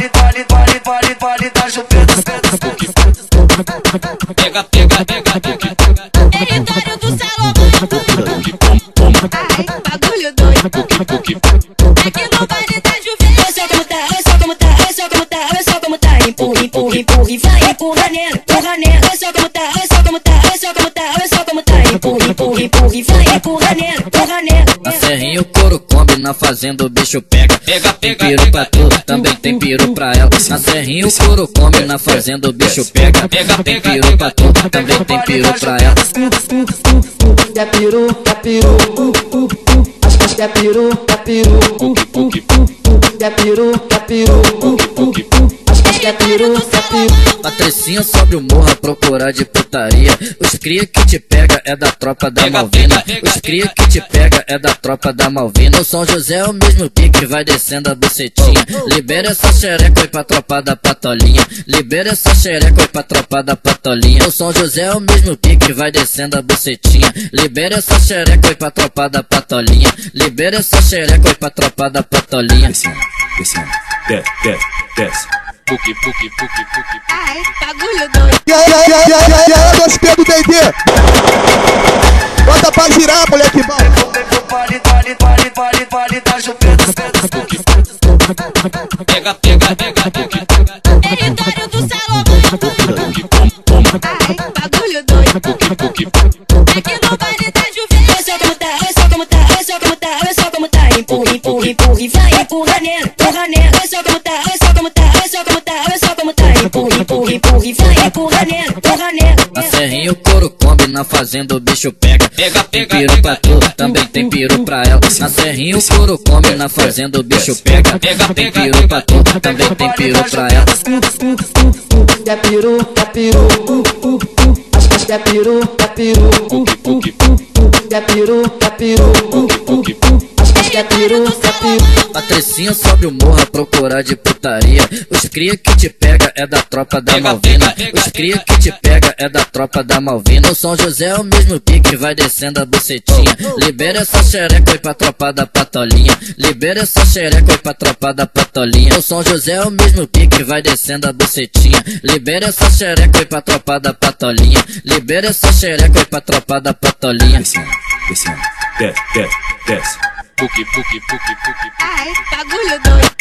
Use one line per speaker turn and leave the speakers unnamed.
vale da chupeta.
Pega, pega, pega, pega.
Território do salão. Ai, bagulho doido. Aqui no baile da Juventude. Olha só como tá, olha só como tá, olha só como tá, olha só como tá. Empurra, empurra, empurra e vai empurra nela, empurra nela. Olha só como tá, olha só como tá, olha só como tá, olha só como tá. Empurra, empurra, empurra e vai empurra nela, empurra nela.
Na serrinha o couro come, na fazenda o bicho pega. Pega, pega, tem piru pra tu, também tem piru pra ela. Na serrinha o couro come, na fazenda o bicho pega. Pega, tem piru pra tu, também tem piru pra ela.
Quer peru, quer peru, acho que é peru, quer peru, quer peru, quer peru, acho que é peru, quer peru.
Patricinha sobe o morro a procurar de putaria. Os cria que te pega é da tropa da Malvina. Os cria que te pega é da tropa da Malvina. O São José é o mesmo pique, vai descendo a bucetinha. Libera essa xereca e pra tropa da Patolinha. Libera essa xereca e pra tropa da Patolinha. O São José é o mesmo pique, vai descendo a bucetinha. Libera essa xereca e pra tropa da Patolinha. Libera essa xereca e pra tropa da Patolinha.
Descendo, descendo, desce.
Puki, puki, puki, puki.
Ai, bagulho doido.
E aí, gostei do D&D. Bota pra girar, moleque bom.
Vale da chupeta.
Pega, pega, pega, pega.
Território do salão. Ai, bagulho doido. Aqui no baile da Juventude. Olha só como tá, olha só como tá, olha só como tá, olha só como tá. Empurra, empurra, empurra e vai empurra nela, empurra nela. Olha só como tá, olha só como tá, olha só como tá, olha só como tá. Empurra, empurra, empurra e vai empurra nela, empurra nela.
Na serrinha o couro come, na fazenda o bicho pega. Pega, tem piru pra tu, também tem piru pra ela. Na serrinha o couro come, na fazenda o bicho pega. Pega, tem piru pra tu, também tem piru pra ela.
Quer peru, quer peru, acho que é peru, quer peru, quer peru, quer peru, acho que é peru, quer peru.
Patricinha sobe o morro a procurar de putaria. Os cria que te pega é da tropa da Malvina. Os cria que te pega é da tropa da Malvina. O São José é o mesmo pique, vai descendo a bucetinha. Libera essa xereca e pra tropa da Patolinha. Libera essa xereca e pra tropa da Patolinha. O São José é o mesmo pique, vai descendo a bucetinha. Libera essa xereca e pra tropa da Patolinha. Libera essa xereca e pra tropa da Patolinha.
Descendo, descendo, desce.
Puki, puki, puki, puki.
Ai, bagulho doido.